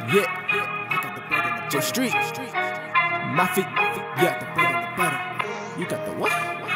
Yeah, I got the bread and the butter. Street, my feet, yeah, the bread and the butter. You got the what?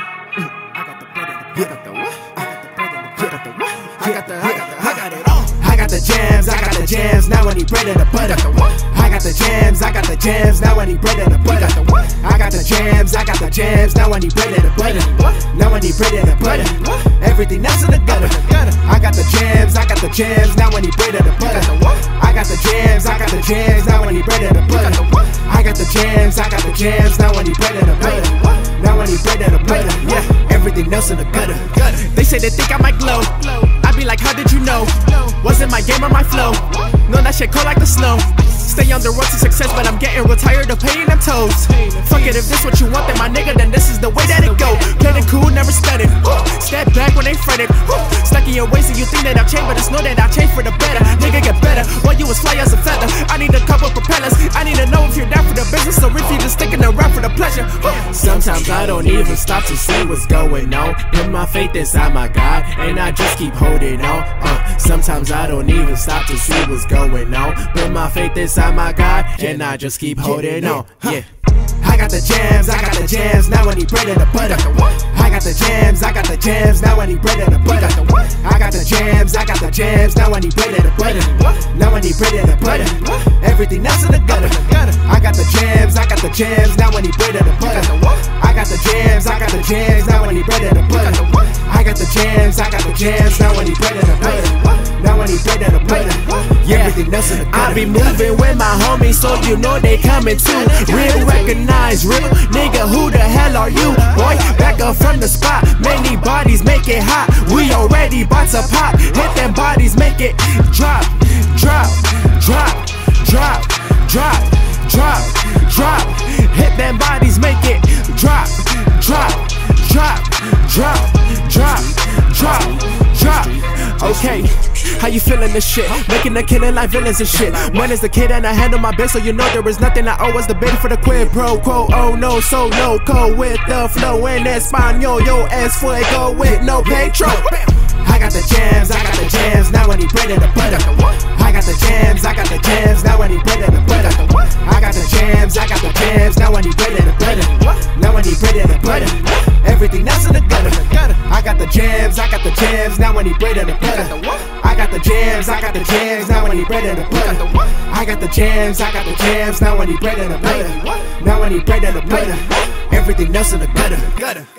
I got the bread and the butter. You got the what? I got the bread and the butter. The what? I got it all. I got the jams, I got the jams. Now I need bread and the butter. I got the jams, I got the jams. Now I need bread and the butter. I got the jams, I got the jams. Now I need bread and the butter. Now I need bread and the butter. Everything else in the gutter. I got the jams, I got the jams. Now I need bread and the butter. I got the jams, I got the jams. Now I need bread and the butter. I got the jams, I got the jams. Now I need bread and the butter. Now I need bread and the butter. Yeah, everything else in the gutter. They say they think I might glow. I be like, how did you know? Wasn't my game or my flow? No, that shit cold like the snow. Stay on the road to success, but I'm getting real tired of paying them toes. Fuck it, if this what you want, then my nigga, then this is the way that it go. Played it cool, never studied. Step back when they fretted. Stuck in your ways and you think that I've changed, but it's know that I've changed for the better. Nigga, get better, while you was fly as a feather. I need a couple propellers. I need to know if you're down for the business, or if you just sticking around for the pleasure. Sometimes I don't even stop to see what's going on. Put my faith inside my God, and I just keep holding on. Sometimes I don't even stop to see what's going on. Put my faith inside my God, and I just keep holding on. Yeah. I got the jams, I got the jams. Now I need bread and the butter. I got the jams, I got the jams. Now I need bread and the butter. I got the jams, I got the jams. Now I need bread and the butter. Now I need bread and the butter. Everything else in the gutter. I got the jams, I got the jams. Now I need bread and the butter. I got the jams, I got the jams. Now I need bread and the butter. I got the jams, I got the jams. Now I need bread and the butter. Now I need bread and the butter. Yeah, everything else in the gutter. I be moving with my homies, so you know they coming too. Real recognize, real nigga, who the hell are you? Boy, back up from the spot. Many bodies make it hot. We already about to pop. Hit them bodies, make it drop, drop, drop, drop, drop, drop, drop. Hit them bodies, make it drop, drop, drop, drop, drop, drop, drop. Okay, how you feeling this shit? Making a killing like villains and shit. Man is the kid and I handle my biz, so you know there is nothing I owe us the bid for the quid pro quo. Oh no, so loco with the flow in Espanol. Yo es fuego with no petrol. I got the jams, I got the jams. Now I need bread and the butter. I got the jams, I got the jams. Now I need bread and the butter. I got the jams, I got the jams. Now I need bread and the butter. Now I need bread and the butter. Everything else in the gutter. I got the jams, I got the jams. Now I need bread and the butter. I got the jams, I got the jams. Now I need bread and the butter. I got the jams, I got the jams. Now I need bread and the butter. Now I need bread and the butter. Everything else in the gutter.